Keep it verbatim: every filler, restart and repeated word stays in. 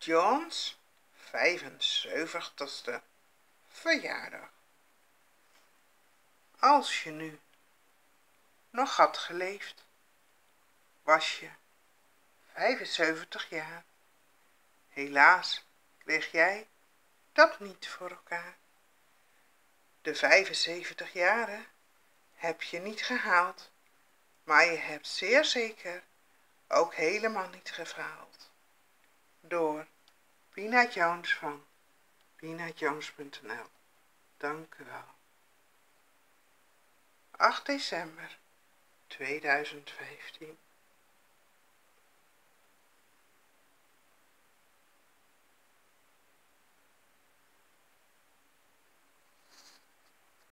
Johns vijfenzeventigste verjaardag. Als je nu nog had geleefd, was je vijfenzeventig jaar. Helaas kreeg jij dat niet voor elkaar. De vijfenzeventig jaren heb je niet gehaald, maar je hebt zeer zeker ook helemaal niet gefaald. Door Pina Jones van pina jones punt n l. Dank u wel. acht december tweeduizend vijftien